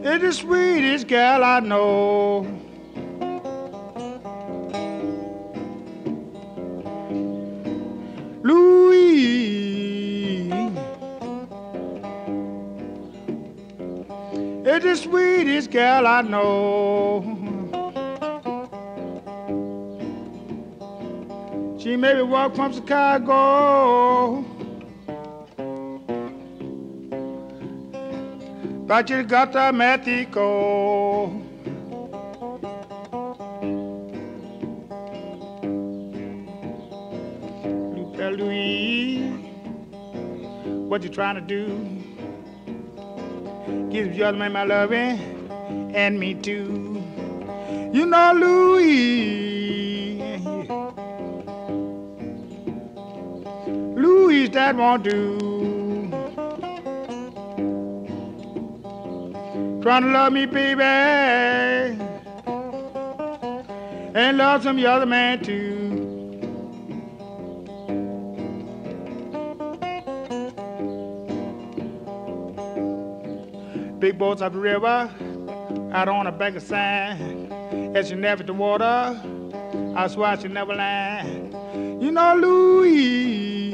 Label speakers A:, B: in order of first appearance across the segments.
A: It's the sweetest gal I know. Louise, it's the sweetest gal I know. She made me walk from Chicago but you got to Mexico. Louise, what you trying to do? Give the other man my loving and me too. You know, Louise, Louise, that won't do. Trying to love me, baby, and love some other man too. Big boats up the river, out on the bank of sand. As you never the water, I swear I should never land. You know, Louise,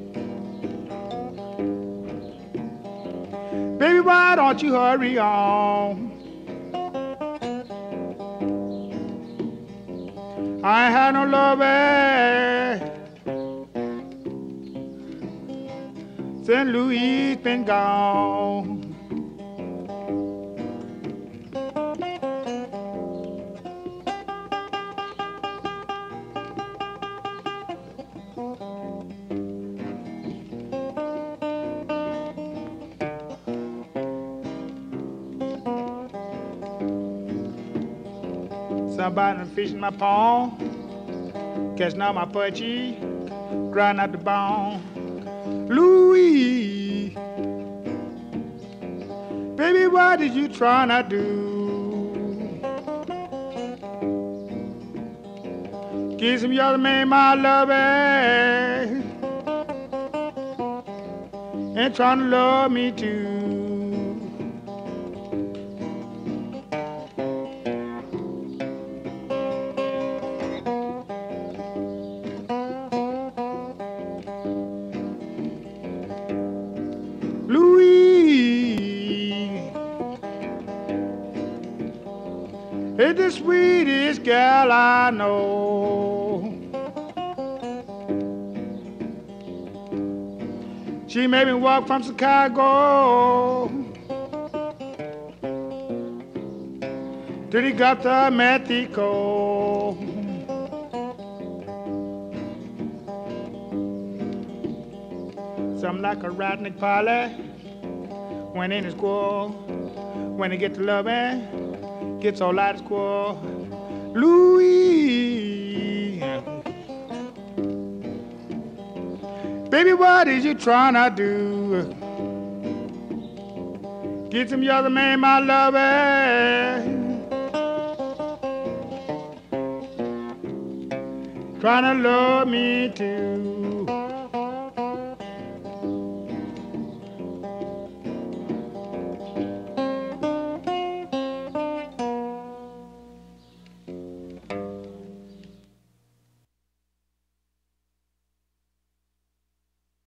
A: baby, why don't you hurry on? I ain't had no lover since Louise been gone. Somebody fishing my pond, catching all my pudgy, grinding out the bone. Louise, baby, what did you try to do? Give some other man my love and trying to love me too. It's the sweetest gal I know. She made me walk from Chicago till he got to Mexico. Something like a ratnik pilot when in his squirrel. When he get to loving, gets all out of squirrel. Louise, baby, what is you trying to do? Get some other man my lover, trying to love me too.